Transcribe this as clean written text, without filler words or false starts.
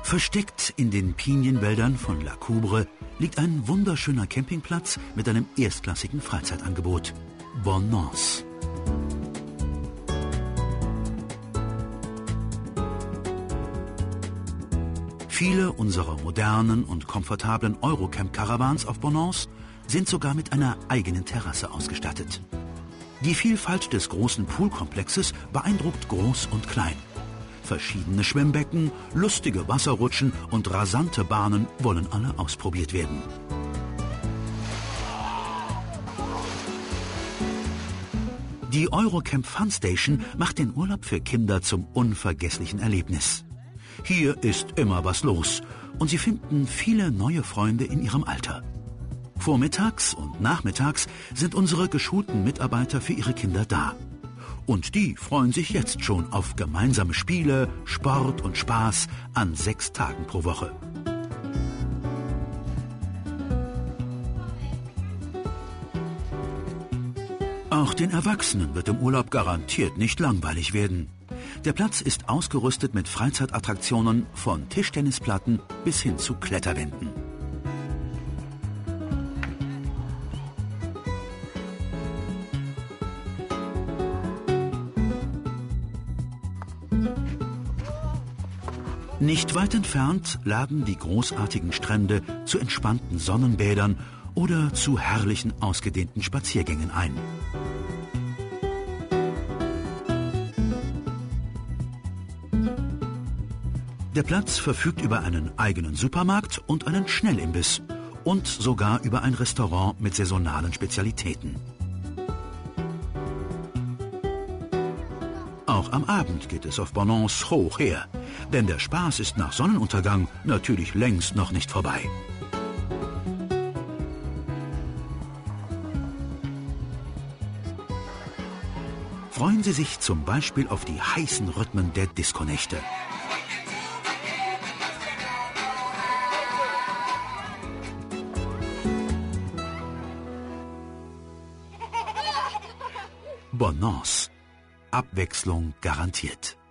Versteckt in den Pinienwäldern von La Coubre liegt ein wunderschöner Campingplatz mit einem erstklassigen Freizeitangebot. Bonance. Viele unserer modernen und komfortablen Eurocamp-Caravans auf Bonance sind sogar mit einer eigenen Terrasse ausgestattet. Die Vielfalt des großen Poolkomplexes beeindruckt groß und klein. Verschiedene Schwimmbecken, lustige Wasserrutschen und rasante Bahnen wollen alle ausprobiert werden. Die Eurocamp Fun Station macht den Urlaub für Kinder zum unvergesslichen Erlebnis. Hier ist immer was los und sie finden viele neue Freunde in ihrem Alter. Vormittags und nachmittags sind unsere geschulten Mitarbeiter für ihre Kinder da. Und die freuen sich jetzt schon auf gemeinsame Spiele, Sport und Spaß an 6 Tagen pro Woche. Auch den Erwachsenen wird im Urlaub garantiert nicht langweilig werden. Der Platz ist ausgerüstet mit Freizeitattraktionen von Tischtennisplatten bis hin zu Kletterwänden. Nicht weit entfernt laden die großartigen Strände zu entspannten Sonnenbädern oder zu herrlichen ausgedehnten Spaziergängen ein. Der Platz verfügt über einen eigenen Supermarkt und einen Schnellimbiss und sogar über ein Restaurant mit saisonalen Spezialitäten. Auch am Abend geht es auf Bonance hoch her, denn der Spaß ist nach Sonnenuntergang natürlich längst noch nicht vorbei. Freuen Sie sich zum Beispiel auf die heißen Rhythmen der Disco-Nächte. Bonance. Abwechslung garantiert.